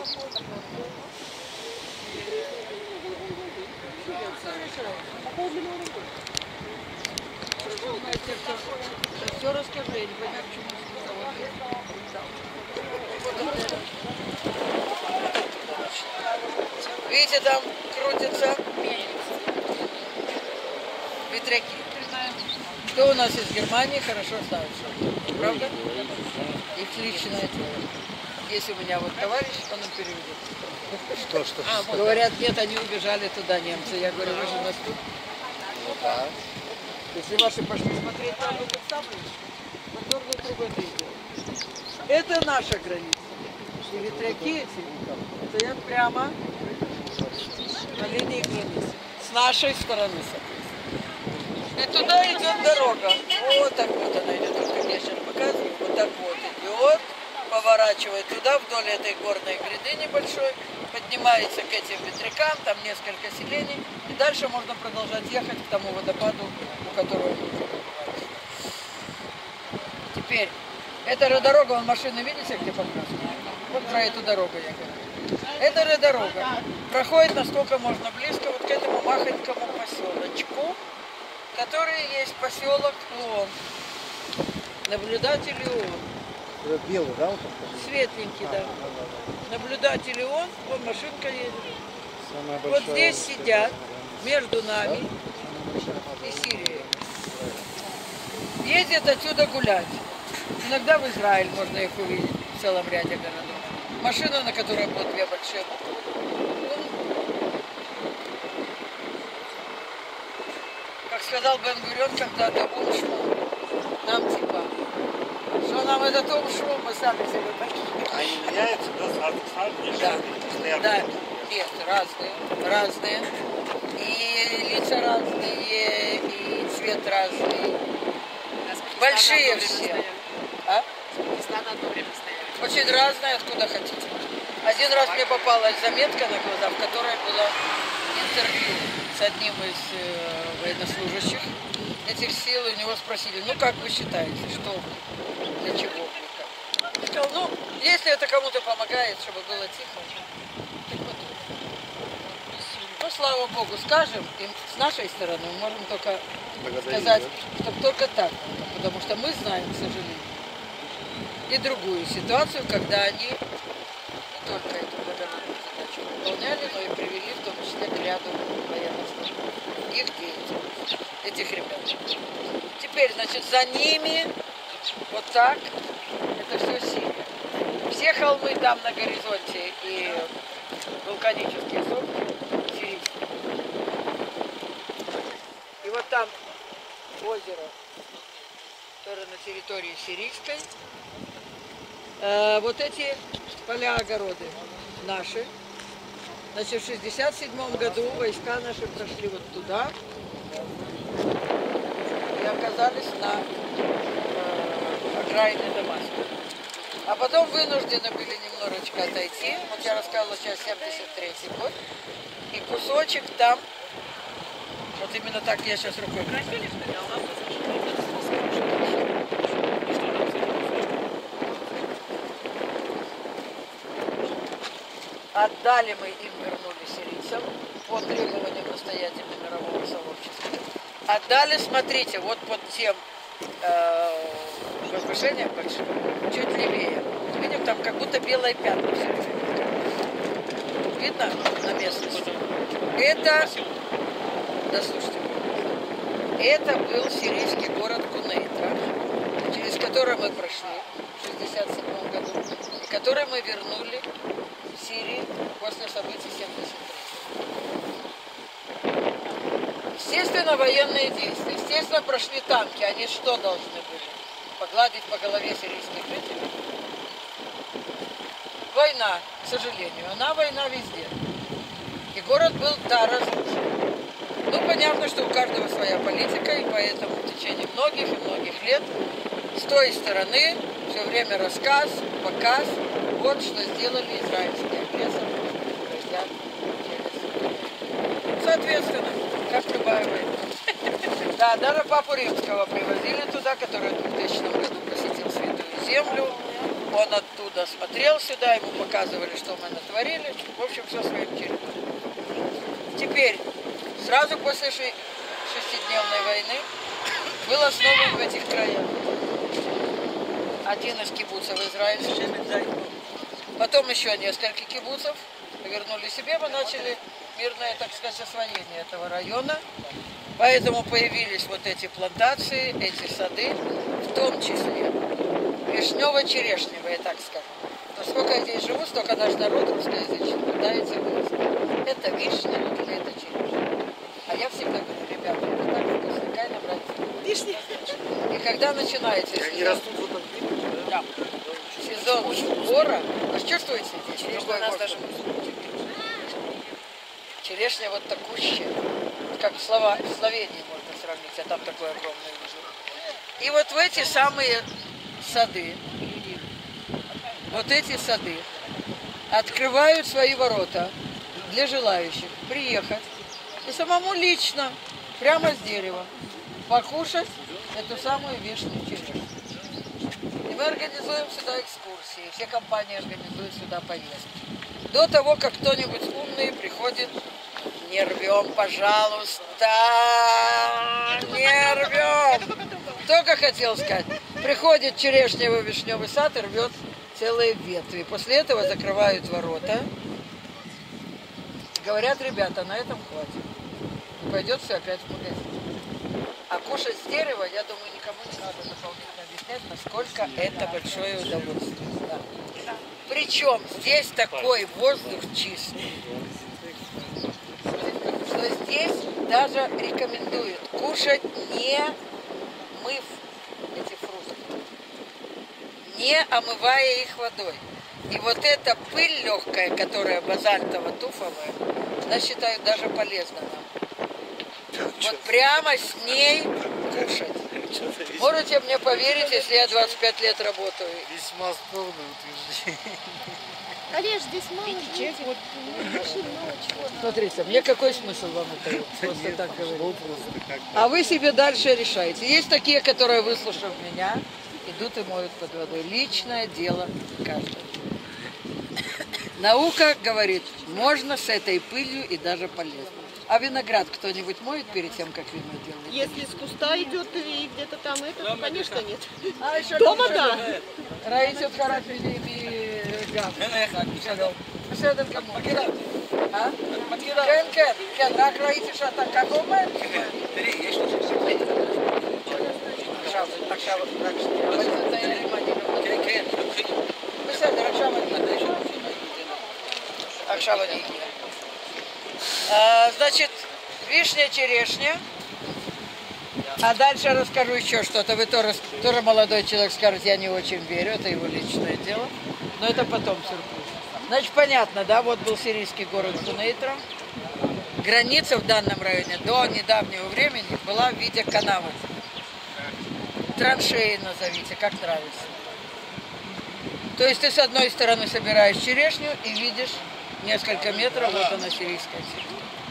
Все расскажи, я не понимаю, почему он сказал. Видите, там крутятся ветряки. Кто у нас из Германии хорошо знает, что, правда? Их личное дело. Есть у меня вот товарищ, он им переведет. Что? Говорят, нет, они убежали туда, немцы. Я говорю, вы же у нас тут. Ну да. Если ваши пошли смотреть, там этот самый, поддергнут другой идет. Это наша граница. И ветряки эти стоят прямо на линии границы. С нашей стороны, соответственно. И туда идет дорога. Вот так вот она идет. Только я сейчас показываю. Вот так вот идет. Поворачивает туда, вдоль этой горной гряды небольшой. Поднимается к этим ветрякам. Там несколько селений. И дальше можно продолжать ехать к тому водопаду, у которого мы уже побывали. Теперь, эта дорога, вон машины, видите, где покраска? Вот про эту дорогу я говорю. Эта дорога проходит насколько можно близко вот к этому махонькому поселочку, который есть поселок Луон. Наблюдатель Луон. Белый, да? Вот светленький, да. Наблюдатель он, вон машинка едет. большая, Вот здесь сидят между нами и Сирией. Ездят отсюда гулять. Иногда в Израиль можно их увидеть в целом ряде городов. Машина, на которой было две большие буквы. Как сказал Бен-Гурион когда-то, нам типа, что нам этот шум, мы сами себе такие. Они меняются, да, Да, нет, разные. И лица разные, и цвет разный. Большие все. А? Одно время стояли. Очень разные, откуда хотите. Один раз мне попалась заметка на глаза, в которой было интервью с одним из военнослужащих этих сил, и у него спросили, ну как вы считаете, что вы, для чего вы? Он сказал, ну, если это кому-то помогает, чтобы было тихо, так вот. Ну, слава Богу, скажем, и с нашей стороны мы можем только сказать, что только так, потому что мы знаем, к сожалению, и другую ситуацию, когда они не только эту благородную задачу выполняли, но и привели в том числе к ряду военных служб. Их деятельность, этих ребят. Теперь, значит, за ними вот так, это все Сирия. Все холмы там на горизонте и вулканические сопки сирийские. И вот там озеро, которое на территории сирийской. Вот эти поля-огороды наши. Значит, в 1967 году войска наши прошли вот туда и оказались на окраине Дамаска. А потом вынуждены были немножечко отойти. Вот я рассказывала сейчас 73-й год. И кусочек там, вот именно так я сейчас рукой. Отдали мы им, вернули сирийцам по требованиям настоятельно мирового сообщества. Отдали, смотрите, вот под тем возвышением большим, чуть левее. Видим, там как будто белое пятно все время. Видно на местности? Это, да слушайте, это был сирийский город Кунейтра, через который мы прошли в 1967 году, и который мы вернули в Сирии после событий 73. Естественно, военные действия. Естественно, прошли танки. Они что должны были? Погладить по голове сирийских жителей? Война, к сожалению. Она война везде. И город был, да, разрушен. Ну, понятно, что у каждого своя политика, и поэтому в течение многих и многих лет с той стороны все время рассказ, показ, вот что сделали израильские агрессоры, друзья, соответственно, как любая война. Да, даже Папу Римского привозили туда, который в 2000 году посетил Святую Землю. он оттуда смотрел сюда, ему показывали, что мы натворили. В общем, все своим чередом. Теперь, сразу после шестидневной войны был основан в этих краях один из кибуцев израильских. Потом еще несколько кибуцев вернули себе, мы начали мирное, так сказать, освоение этого района. Поэтому появились вот эти плантации, эти сады, в том числе вишнево-черешневые, так скажем. Но сколько я здесь живу, столько наш народ русскоязычный пытается выяснить, это вишня или это черешня. А я всегда говорю, ребята, это так вкусно, кай набрать вишни. И когда начинается сезон сбора, вы чувствуете здесь? Черешня у нас даже черешня вот такущая, как в Словении можно сравнить, а там такой огромный вижу. И вот в эти самые сады, вот эти сады открывают свои ворота для желающих приехать и самому лично, прямо с дерева, покушать эту самую вишню черешню. И мы организуем сюда экскурсии, все компании организуют сюда поездки. До того, как кто-нибудь умный приходит, не рвем, пожалуйста, не рвем. Только хотел сказать, приходит черешневый вишневый сад и рвет целые ветви. После этого закрывают ворота. Говорят, ребята, на этом хватит. И пойдет все опять в магазин. А кушать с дерева, я думаю, никому не надо дополнительно объяснять, насколько это большое удовольствие. Да. Причем здесь такой воздух чистый, что здесь даже рекомендуют кушать, не мыв эти фрукты, не омывая их водой. И вот эта пыль легкая, которая базальтово-туфовая, она считают даже полезна нам. Вот прямо с ней кушать. Можете мне поверить, если я 25 лет работаю. Весьма спорное утверждение. Олеж, здесь мало чего, вот, машин мало чего. Смотрите, мне какой смысл вам это просто так говорить? Просто как-то. А вы себе дальше решаете. Есть такие, которые, выслушав меня, идут и моют под водой. Личное дело каждого. Наука говорит, можно с этой пылью и даже полезно. А виноград кто-нибудь моет перед тем, как вино делает? Если с куста идет и где-то там это, то, конечно, нет. А еще Дома, да. ראיתי אותך רק גם. בסדר גמור. מכירה? כן, כן, כן, רק ראיתי שאתה כך עומד. תראי, יש לי עכשיו, רק שנייה. אבל זה תיירים, אני לא... כן, כן, בסדר, עכשיו אני אגיע. Значит, вишня, черешня. А дальше расскажу еще что-то. Вы тоже молодой человек скажет, я не очень верю, это его личное дело. Но это потом сюрприз. Значит, понятно, да, вот был сирийский город Хунейтра. Граница в данном районе до недавнего времени была в виде канавы. Траншеи назовите, как нравится. То есть ты с одной стороны собираешь черешню и видишь несколько метров, вот она сирийская черешня.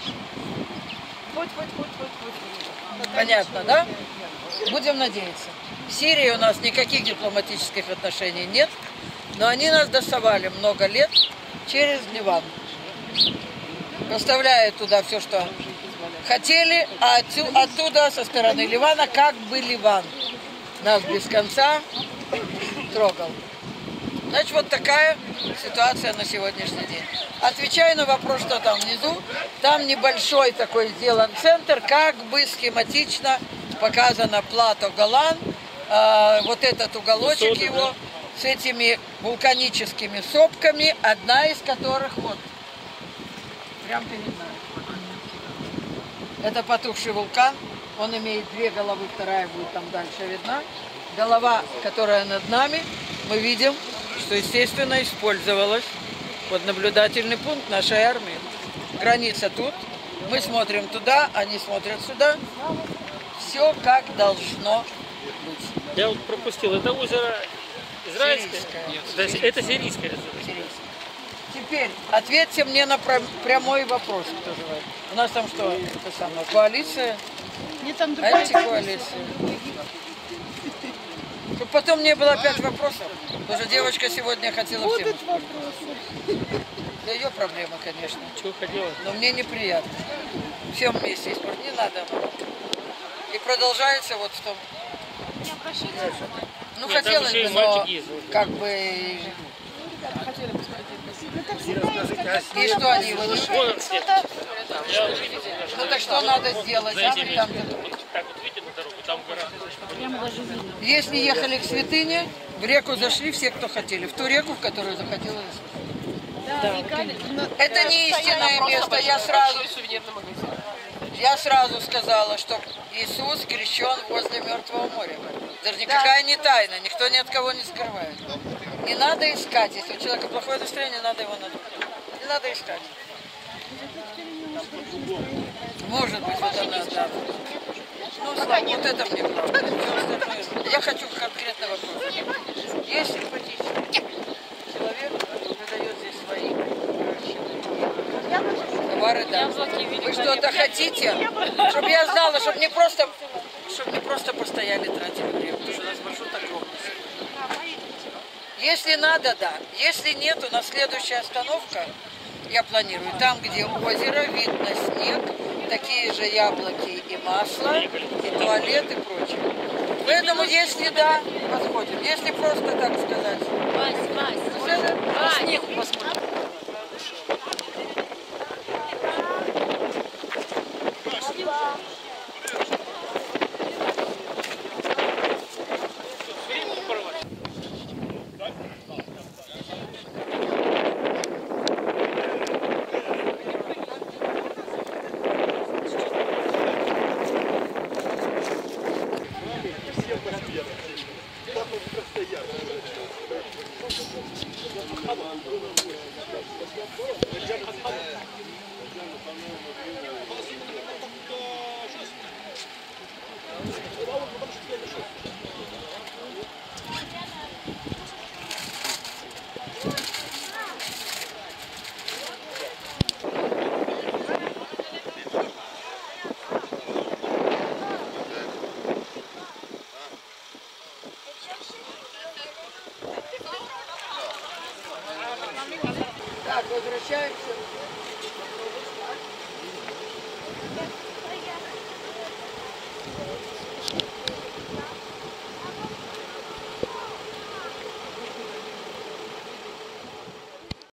Понятно, да? Будем надеяться. В Сирии у нас никаких дипломатических отношений нет, но они нас доставали много лет через Ливан. Поставляя туда все, что хотели, а оттуда, со стороны Ливана, как бы Ливан нас без конца трогал. Значит, вот такая ситуация на сегодняшний день. Отвечаю на вопрос, что там внизу. Там небольшой такой сделан центр, как бы схематично показано плато Голан. Вот этот уголочек его с этими вулканическими сопками, одна из которых вот прям перед нами. Это потухший вулкан. Он имеет две головы, вторая будет там дальше видна. Голова, которая над нами, мы видим, что, естественно, использовалась под наблюдательный пункт нашей армии. Граница тут, мы смотрим туда, они смотрят сюда. Все как должно быть. Я вот пропустил, это озеро израильское? Сирийское. Это сирийское озеро. Сирийское. Теперь ответьте мне на прямой вопрос, кто желает. У нас там что, это самое, коалиция? Нет, там другая Антикоалиция. Чтобы потом не было опять вопросов. Потому что девочка сегодня хотела всем. Будут вопросы. Это ее проблема, конечно. Чего хотела? Но мне неприятно. Всем вместе испортить не надо. И продолжается вот в том. Ну, Нет, там хотелось еще и бы, но мальчики есть. как бы... И что они его не... Вон он свет. Я увидел. Ну так что надо сделать? За этими, Там, вот так вот видите на дорогу, там гора. если ехали к святыне, в реку зашли все, кто хотели. В ту реку, в которую захотела. Это не истинное место. Я сразу сказала, что Иисус крещен возле Мертвого моря. Даже никакая не тайна, никто ни от кого не скрывает. Не надо искать. Если у человека плохое настроение, надо его надуть. Не надо искать. Может быть, в этом надо. Ну, слава, вот это мне правда. Я хочу конкретный вопрос. Есть симпатичный человек, продает здесь свои товары, да. Вы что-то хотите? Чтобы я знала, чтобы не просто постояли, тратили время, потому что у нас маршрут огромный. Если надо, да. Если нет, у нас следующая остановка, я планирую, там, где озеро, видно снег, такие же яблоки и масло, и туалет, и прочее. Поэтому, если да, подходим. Если просто так сказать. Снег посмотрим. Так, возвращаемся.